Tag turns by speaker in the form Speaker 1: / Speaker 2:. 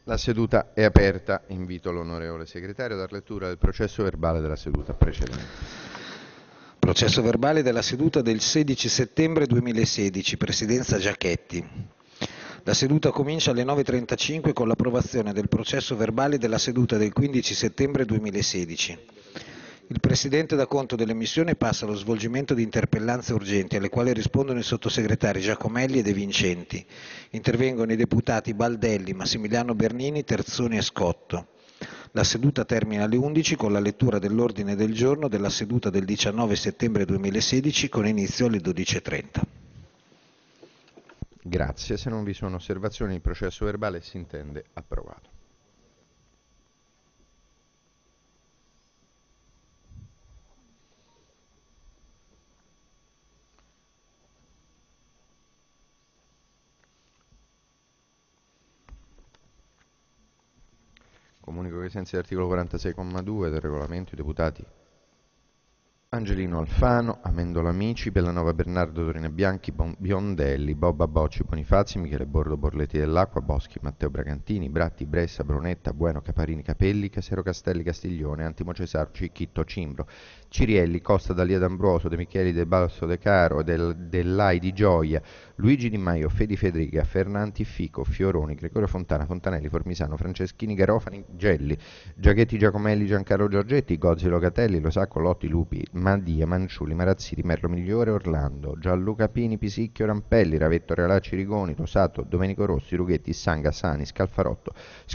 Speaker 1: La seduta è aperta. Invito l'onorevole segretario a dar lettura del processo verbale della seduta precedente.
Speaker 2: Processo verbale della seduta del 16 settembre 2016, Presidenza Giachetti. La seduta comincia alle 9.35 con l'approvazione del processo verbale della seduta del 15 settembre 2016. Il Presidente dà conto dell'emissione e passa allo svolgimento di interpellanze urgenti, alle quali rispondono i sottosegretari Giacomelli e De Vincenti. Intervengono i deputati Baldelli, Massimiliano Bernini, Terzoni e Scotto. La seduta termina alle 11 con la lettura dell'ordine del giorno della seduta del 19 settembre 2016 con inizio alle 12.30.
Speaker 1: Grazie. Se non vi sono osservazioni, il processo verbale si intende approvato. Comunico che ai sensi dell'articolo 46,2 del regolamento i deputati Angelino Alfano, Amendola Amici, Bellanova Bernardo, Dorina Bianchi, Biondelli, Bobba Bocci, Bonifazi, Michele Bordo, Borletti dell'Acqua, Boschi, Matteo Bragantini, Bratti, Bressa, Brunetta, Bueno, Caparini, Capelli, Casero Castelli, Castiglione, Antimo Cesaro, Cicchitto, Cimbro, Cirielli, Costa, Dalia D'Ambroso, De Micheli, De Balso, De Caro, Dell'Ai di Gioia, Luigi Di Maio, Fedi Federica, Fernanti, Fico, Fioroni, Gregorio Fontana, Fontanelli, Formisano, Franceschini, Garofani, Gelli, Giachetti, Giacomelli, Giancarlo Giorgetti, Gozzi, Locatelli, Losacco, Lotti, Lupi, Madia, Manciulli, Marazzini, Merlo Migliore, Orlando, Gianluca Pini, Pisicchio, Rampelli, Ravetto, Realacci, Rigoni, Rosato, Domenico Rossi, Rughetti, Sanga, Sani, Scalfarotto,